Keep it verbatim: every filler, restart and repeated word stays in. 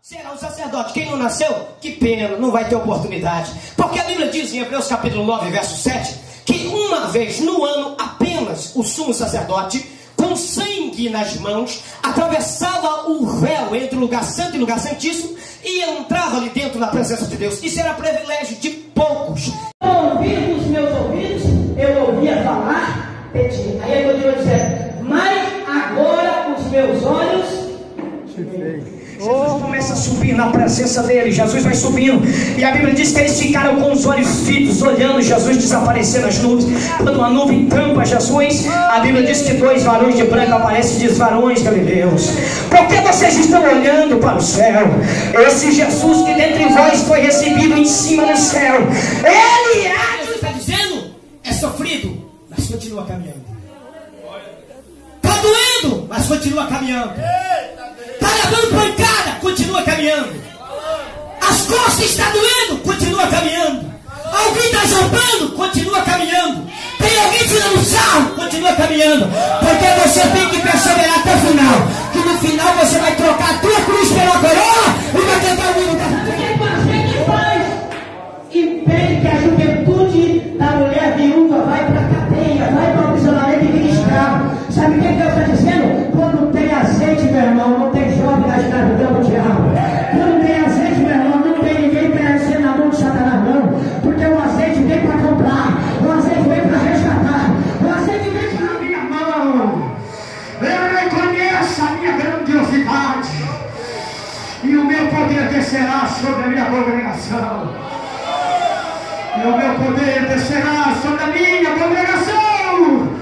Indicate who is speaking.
Speaker 1: será um sacerdote. Quem não nasceu, que pena, não vai ter oportunidade. Porque a Bíblia diz em Hebreus capítulo nove, verso sete, que uma vez no ano apenas o sumo sacerdote, com sangue nas mãos, atravessava o véu entre o lugar santo e o lugar santíssimo e entrava ali dentro na presença de Deus. Isso era privilégio de poucos.
Speaker 2: Ouvindo os meus ouvidos, eu ouvia falar, pedir. Aí ele continua dizendo, mas agora os meus olhos te veem.
Speaker 1: Jesus começa a subir na presença dele. Jesus vai subindo, e a Bíblia diz que eles ficaram com os olhos fitos, olhando Jesus desaparecer nas nuvens. Quando uma nuvem tampa Jesus, a Bíblia diz que dois varões de branco aparecem e diz: varões galileus, por que vocês estão olhando para o céu? Esse Jesus que dentre vós foi recebido em cima do céu, ele é, Jesus está dizendo, é sofrido, mas continua caminhando. Está doendo, mas continua caminhando. Está levando pancada, continua caminhando. As costas estão doendo, continua caminhando. Alguém está zombando, continua caminhando. Tem alguém tirando sarro, continua caminhando. Porque você tem que perseverar até o final. Que no final você vai trocar a tua cruz pela coroa e vai tentar o mundo.
Speaker 2: O que ele faz? Impede que a juventude da mulher viúva vai para a cadeia, vai para o aprisionamento e vira escravo. Sabe o que Deus está dizendo? Quando tem azeite, meu irmão, não tem jovem na escravidão do diabo. Quando tem azeite, meu irmão, não tem ninguém perecendo na mão de Satanás, não. Porque o azeite vem para comprar, o azeite vem para resgatar, o azeite vem para a minha mão. Eu reconheço a minha grandiosidade, e o meu poder descerá sobre a minha congregação. E o meu poder descerá sobre a minha congregação.